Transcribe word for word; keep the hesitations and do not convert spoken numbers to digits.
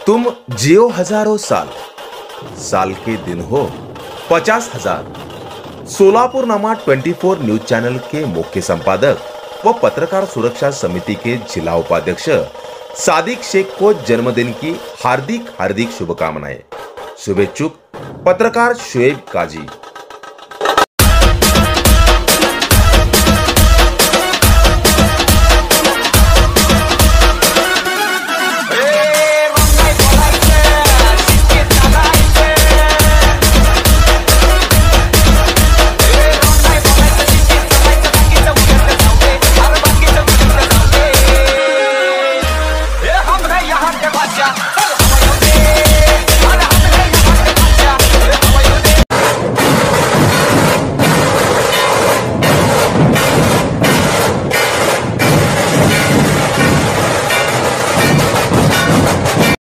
तुम जियो हजारों साल, साल के दिन हो पचास हजार। सोलापुर नामा चौबीस न्यूज चैनल के मुख्य संपादक व पत्रकार सुरक्षा समिति के जिला उपाध्यक्ष सादिक शेख को जन्मदिन की हार्दिक हार्दिक शुभकामनाएं। शुभेच्छुक पत्रकार शुएब काजी।